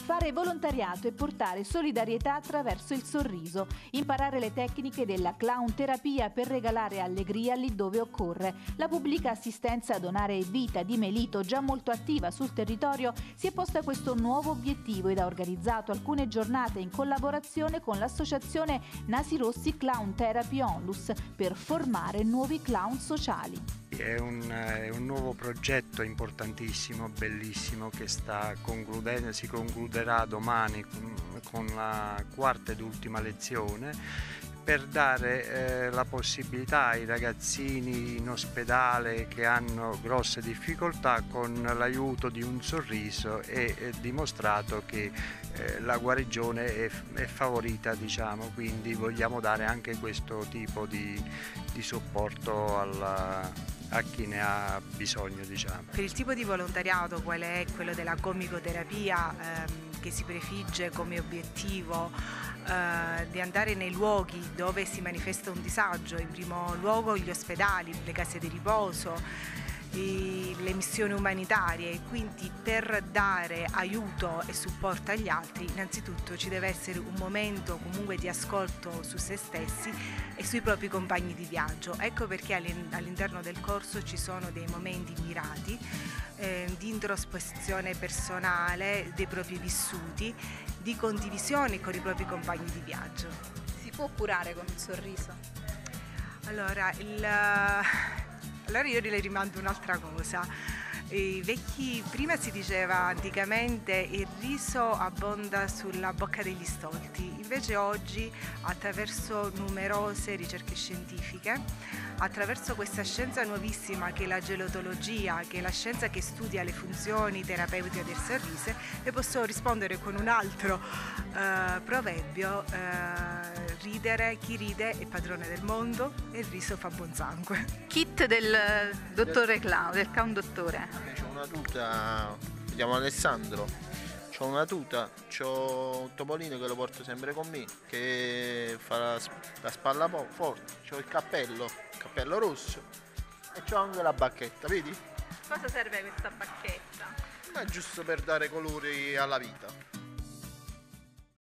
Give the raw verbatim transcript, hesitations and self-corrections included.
fare volontariato e portare solidarietà attraverso il sorriso, imparare le tecniche della clown terapia per regalare allegria lì dove occorre. La pubblica assistenza Donare Vita di Melito, già molto attiva sul territorio, si è posta questo nuovo obiettivo ed ha organizzato alcune giornate in collaborazione con l'associazione Nasi Rossi Clown Therapy Onlus per formare nuovi clown sociali. È un, è un nuovo progetto importantissimo, bellissimo, che sta concludendo, si concluderà domani con, con la quarta ed ultima lezione, per dare eh, la possibilità ai ragazzini in ospedale che hanno grosse difficoltà, con l'aiuto di un sorriso, e è dimostrato che eh, la guarigione è, è favorita, diciamo, quindi vogliamo dare anche questo tipo di, di supporto alla, a chi ne ha bisogno, diciamo. Per il tipo di volontariato, quale è quello della comicoterapia, ehm, che si prefigge come obiettivo eh, di andare nei luoghi dove si manifesta un disagio, in primo luogo gli ospedali, le case di riposo, le missioni umanitarie, quindi per dare aiuto e supporto agli altri innanzitutto ci deve essere un momento comunque di ascolto su se stessi e sui propri compagni di viaggio. Ecco perché all'interno del corso ci sono dei momenti mirati eh, di introspezione personale dei propri vissuti, di condivisione con i propri compagni di viaggio. Si può curare con un sorriso? Allora, il... Allora io le rimando un'altra cosa. I vecchi, prima si diceva anticamente il riso abbonda sulla bocca degli stolti, invece oggi attraverso numerose ricerche scientifiche, attraverso questa scienza nuovissima che è la gelotologia, che è la scienza che studia le funzioni terapeutiche del sorriso, e posso rispondere con un altro eh, proverbio, eh, ridere, chi ride è padrone del mondo e il riso fa buon sangue. Kit del dottore Clown, del clown dottore. C'ho una tuta, mi chiamo Alessandro, c'ho una tuta, c'ho un topolino che lo porto sempre con me, che fa la, la spalla forte, c'ho il cappello, il cappello rosso, e c'ho anche la bacchetta, vedi? Cosa serve questa bacchetta? Ma è giusto per dare colori alla vita.